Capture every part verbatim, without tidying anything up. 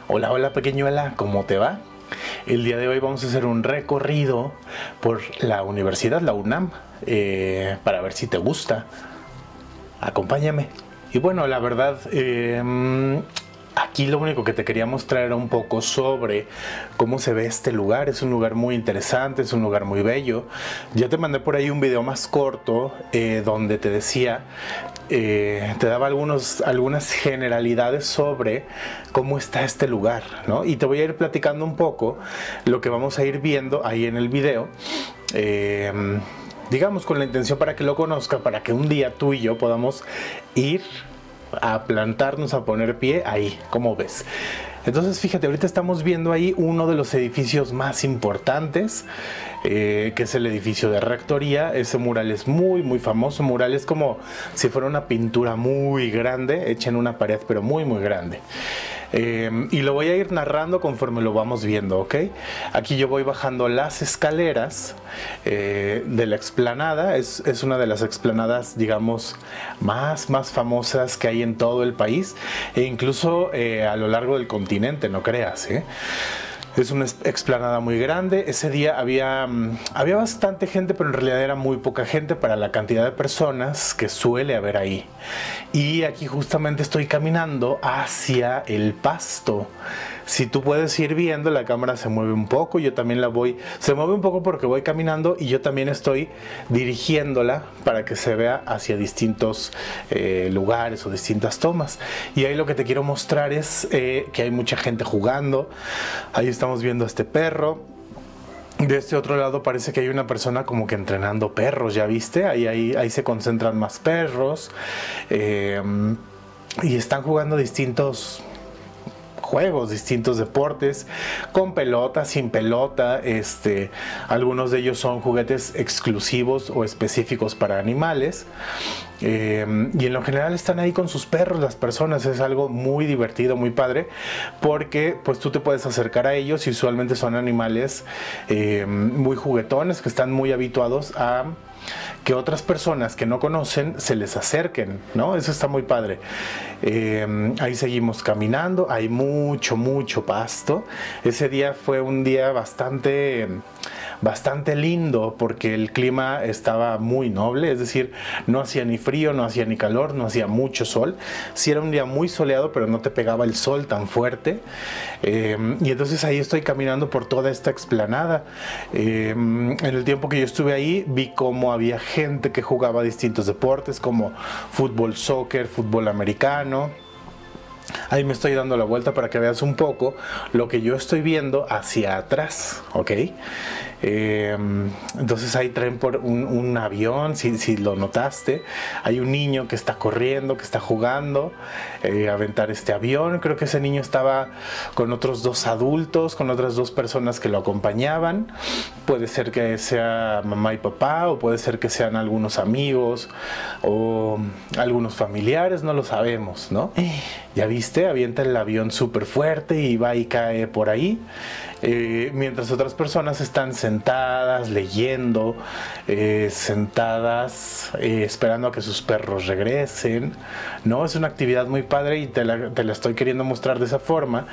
Hola, hola pequeñuela, ¿cómo te va? El día de hoy vamos a hacer un recorrido por la universidad, la UNAM, eh, para ver si te gusta. Acompáñame. Y bueno, la verdad, eh, aquí lo único que te quería mostrar era un poco sobre cómo se ve este lugar. Es un lugar muy interesante, es un lugar muy bello. Ya te mandé por ahí un video más corto eh, donde te decía, eh, te daba algunos, algunas generalidades sobre cómo está este lugar, ¿no? Y te voy a ir platicando un poco lo que vamos a ir viendo ahí en el video. Eh, digamos con la intención para que lo conozca, para que un día tú y yo podamos ir a plantarnos, a poner pie ahí, como ves. Entonces fíjate, ahorita estamos viendo ahí uno de los edificios más importantes, eh, que es el edificio de rectoría. Ese mural es muy muy famoso. Mural es como si fuera una pintura muy grande hecha en una pared, pero muy muy grande. Eh, y lo voy a ir narrando conforme lo vamos viendo, ¿ok? Aquí yo voy bajando las escaleras eh, de la explanada. Es, es una de las explanadas, digamos, más, más famosas que hay en todo el país, e incluso eh, a lo largo del continente, no creas, ¿eh? Es una explanada muy grande. Ese día había, había bastante gente, pero en realidad era muy poca gente para la cantidad de personas que suele haber ahí. Y aquí justamente estoy caminando hacia el pasto. Si tú puedes ir viendo, la cámara se mueve un poco, yo también la voy, se mueve un poco porque voy caminando y yo también estoy dirigiéndola para que se vea hacia distintos eh, lugares o distintas tomas. Y ahí lo que te quiero mostrar es eh, que hay mucha gente jugando. Ahí estamos viendo a este perro. De este otro lado parece que hay una persona como que entrenando perros, ¿ya viste? Ahí, ahí, ahí se concentran más perros. Eh, y están jugando distintos juegos, distintos deportes, con pelota, sin pelota. Este, algunos de ellos son juguetes exclusivos o específicos para animales. Eh, y en lo general están ahí con sus perros las personas. Es algo muy divertido, muy padre, porque pues tú te puedes acercar a ellos y usualmente son animales eh, muy juguetones, que están muy habituados a que otras personas que no conocen se les acerquen, ¿no? Eso está muy padre. Eh, ahí seguimos caminando, hay mucho, mucho pasto. Ese día fue un día bastante, bastante lindo porque el clima estaba muy noble, es decir, no hacía ni frío, no hacía ni calor, no hacía mucho sol. Sí era un día muy soleado, pero no te pegaba el sol tan fuerte. Eh, y entonces ahí estoy caminando por toda esta explanada. Eh, en el tiempo que yo estuve ahí, vi cómo había gente que jugaba distintos deportes como fútbol, soccer, fútbol americano. Ahí me estoy dando la vuelta para que veas un poco lo que yo estoy viendo hacia atrás, ¿ok? Eh, entonces ahí traen por un, un avión, si, si lo notaste. Hay un niño que está corriendo, que está jugando eh, a aventar este avión. Creo que ese niño estaba con otros dos adultos, con otras dos personas que lo acompañaban. Puede ser que sea mamá y papá, o puede ser que sean algunos amigos o algunos familiares, no lo sabemos, ¿no? Ya viste, avienta el avión súper fuerte y va y cae por ahí. Eh, mientras otras personas están sentadas, leyendo, eh, sentadas, eh, esperando a que sus perros regresen, ¿no? Es una actividad muy padre y te la, te la estoy queriendo mostrar de esa forma.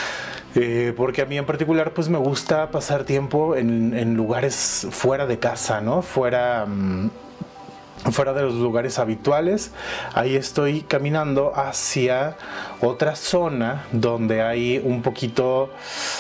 Eh, porque a mí en particular pues me gusta pasar tiempo en, en lugares fuera de casa, ¿no? Fuera... Mmm, fuera de los lugares habituales. Ahí estoy caminando hacia otra zona donde hay un poquito...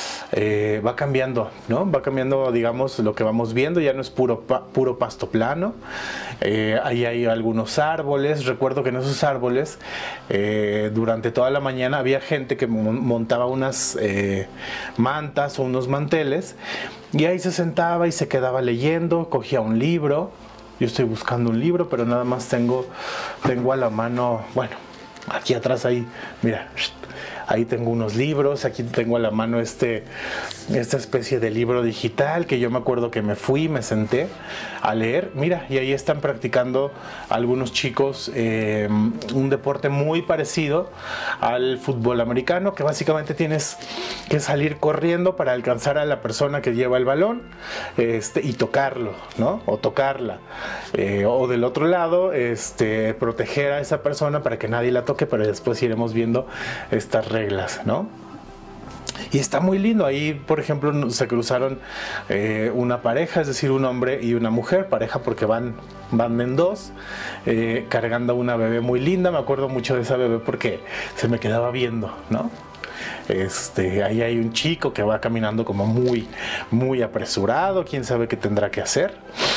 Eh, va cambiando, ¿no? Va cambiando, digamos, lo que vamos viendo. Ya no es puro, pa puro pasto plano. Eh, ahí hay algunos árboles. Recuerdo que en esos árboles, eh, durante toda la mañana, había gente que montaba unas eh, mantas o unos manteles. Y ahí se sentaba y se quedaba leyendo, cogía un libro. Yo estoy buscando un libro, pero nada más tengo, tengo a la mano, bueno, aquí atrás ahí, mira, ahí tengo unos libros, aquí tengo a la mano este, esta especie de libro digital que yo me acuerdo que me fui, me senté a leer. Mira, y ahí están practicando algunos chicos eh, un deporte muy parecido al fútbol americano, que básicamente tienes que salir corriendo para alcanzar a la persona que lleva el balón este, y tocarlo, ¿no? O tocarla. Eh, o del otro lado, este, proteger a esa persona para que nadie la toque, pero después iremos viendo estas reglas, ¿no? y está muy lindo. Ahí, por ejemplo, se cruzaron eh, una pareja, es decir, un hombre y una mujer, pareja porque van, van en dos, eh, cargando a una bebé muy linda. Me acuerdo mucho de esa bebé porque se me quedaba viendo, ¿no? Este, ahí hay un chico que va caminando como muy, muy apresurado, quién sabe qué tendrá que hacer.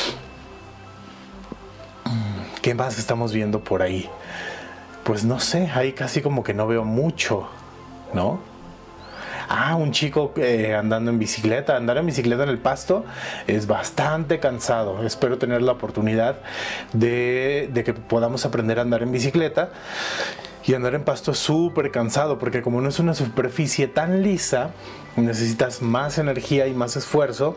¿Qué más estamos viendo por ahí? Pues no sé, ahí casi como que no veo mucho, ¿no? Ah, un chico eh, andando en bicicleta. Andar en bicicleta en el pasto es bastante cansado. Espero tener la oportunidad de, de que podamos aprender a andar en bicicleta. Y andar en pasto es súper cansado porque como no es una superficie tan lisa, necesitas más energía y más esfuerzo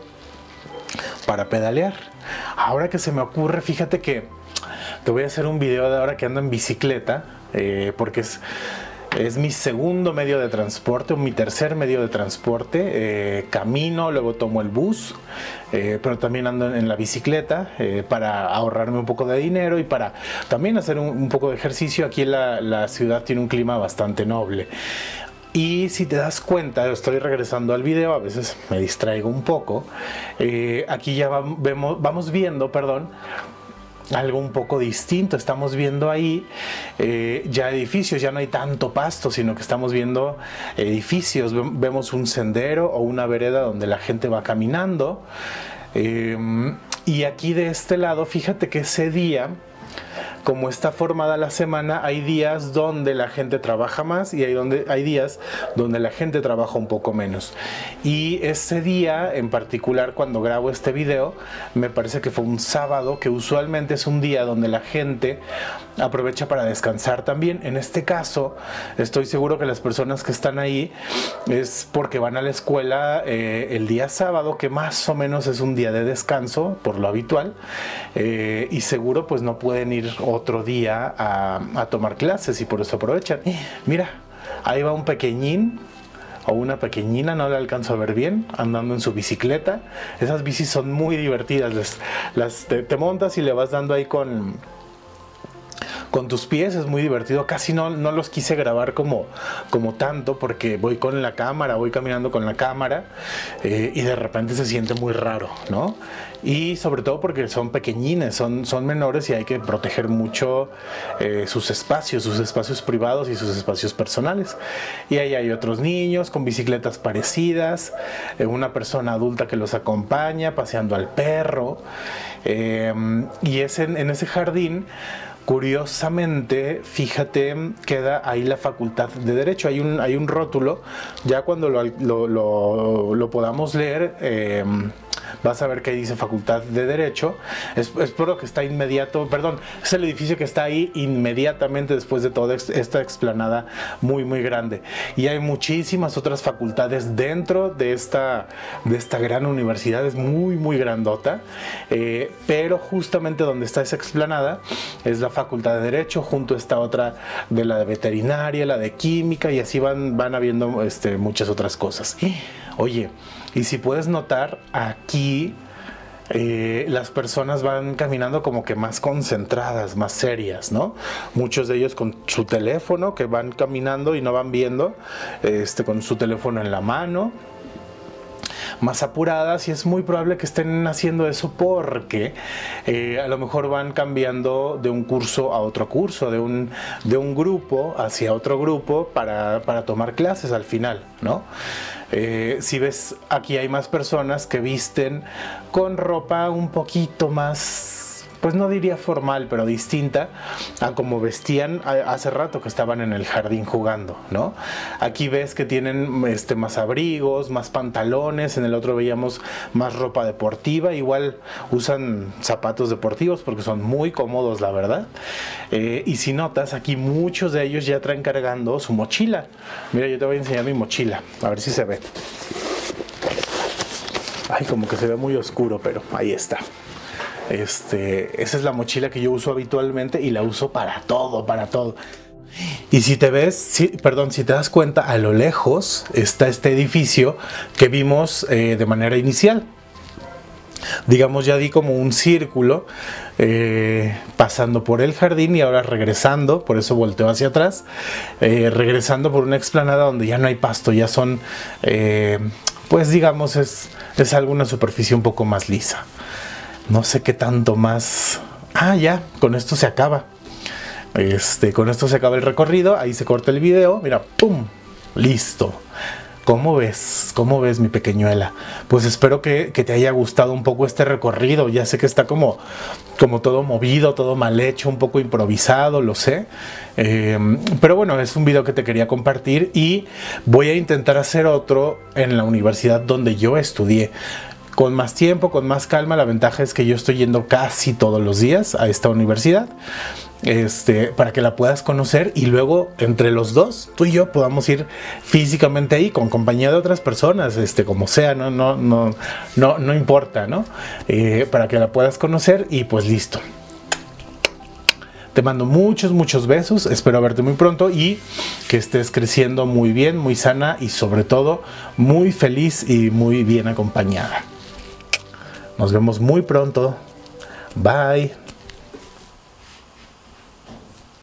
para pedalear. Ahora que se me ocurre, fíjate que te voy a hacer un video de ahora que ando en bicicleta, eh, porque es... Es mi segundo medio de transporte, o mi tercer medio de transporte. Eh, camino, luego tomo el bus, eh, pero también ando en la bicicleta eh, para ahorrarme un poco de dinero y para también hacer un, un poco de ejercicio. Aquí la, la ciudad tiene un clima bastante noble. Y si te das cuenta, estoy regresando al video, a veces me distraigo un poco. Eh, aquí ya va, vemos, vamos viendo, perdón, algo un poco distinto. Estamos viendo ahí eh, ya edificios, ya no hay tanto pasto, sino que estamos viendo edificios. Vemos un sendero o una vereda donde la gente va caminando. Eh, y aquí de este lado, fíjate que ese día, como está formada la semana, hay días donde la gente trabaja más y hay, donde, hay días donde la gente trabaja un poco menos. Y ese día en particular, cuando grabo este video, me parece que fue un sábado, que usualmente es un día donde la gente aprovecha para descansar también. En este caso, estoy seguro que las personas que están ahí es porque van a la escuela eh, el día sábado, que más o menos es un día de descanso por lo habitual, eh, y seguro pues no pueden ir otro día a, a tomar clases y por eso aprovechan. Mira, ahí va un pequeñín o una pequeñina, no la alcanzo a ver bien, andando en su bicicleta. Esas bicis son muy divertidas, las, las te, te montas y le vas dando ahí con... con tus pies, es muy divertido. Casi no, no los quise grabar como, como tanto porque voy con la cámara, voy caminando con la cámara eh, y de repente se siente muy raro, ¿no? Y sobre todo porque son pequeñines, son, son menores y hay que proteger mucho eh, sus espacios, sus espacios privados y sus espacios personales. Y ahí hay otros niños con bicicletas parecidas, eh, una persona adulta que los acompaña paseando al perro, eh, y es en, en ese jardín. Curiosamente, fíjate, queda ahí la Facultad de Derecho. Hay un, hay un rótulo, ya cuando lo, lo, lo, lo podamos leer, eh, vas a ver que ahí dice Facultad de Derecho. Es, es por lo que está inmediato, perdón, es el edificio que está ahí inmediatamente después de toda esta explanada muy muy grande. Y hay muchísimas otras facultades dentro de esta, de esta gran universidad, es muy muy grandota, eh, pero justamente donde está esa explanada es la Facultad de Derecho, junto a esta otra de la de Veterinaria, la de Química, y así van, van habiendo este, muchas otras cosas. Oye, y si puedes notar, aquí eh, las personas van caminando como que más concentradas, más serias, ¿no? Muchos de ellos con su teléfono, que van caminando y no van viendo, este, con su teléfono en la mano, más apuradas, y es muy probable que estén haciendo eso porque eh, a lo mejor van cambiando de un curso a otro curso, de un, de un grupo hacia otro grupo para, para tomar clases al final, ¿no? Eh, si ves, aquí hay más personas que visten con ropa un poquito más, pues no diría formal, pero distinta a como vestían hace rato que estaban en el jardín jugando, ¿no? Aquí ves que tienen este, más abrigos, más pantalones, en el otro veíamos más ropa deportiva, igual usan zapatos deportivos porque son muy cómodos, la verdad. Eh, y si notas, aquí muchos de ellos ya traen cargando su mochila. Mira, yo te voy a enseñar mi mochila, a ver si se ve. Ay, como que se ve muy oscuro, pero ahí está. Este, esa es la mochila que yo uso habitualmente y la uso para todo, para todo. Y si te ves, si, perdón, si te das cuenta, a lo lejos está este edificio que vimos eh, de manera inicial. digamos, ya di como un círculo eh, pasando por el jardín y ahora regresando, por eso volteo hacia atrás, eh, regresando por una explanada donde ya no hay pasto, ya son, eh, pues digamos, es, es alguna superficie un poco más lisa. No sé qué tanto más... Ah, ya, con esto se acaba. Este, con esto se acaba el recorrido, ahí se corta el video, mira, ¡pum! Listo. ¿Cómo ves? ¿Cómo ves, mi pequeñuela? Pues espero que, que te haya gustado un poco este recorrido. Ya sé que está como, como todo movido, todo mal hecho, un poco improvisado, lo sé. Eh, pero bueno, es un video que te quería compartir y voy a intentar hacer otro en la universidad donde yo estudié. Con más tiempo, con más calma. La ventaja es que yo estoy yendo casi todos los días a esta universidad. Este, para que la puedas conocer y luego entre los dos, tú y yo podamos ir físicamente ahí con compañía de otras personas, este, como sea, no, no, no, no, no importa, ¿no? Eh, para que la puedas conocer y pues listo. Te mando muchos, muchos besos, espero verte muy pronto y que estés creciendo muy bien, muy sana y sobre todo muy feliz y muy bien acompañada. Nos vemos muy pronto. Bye.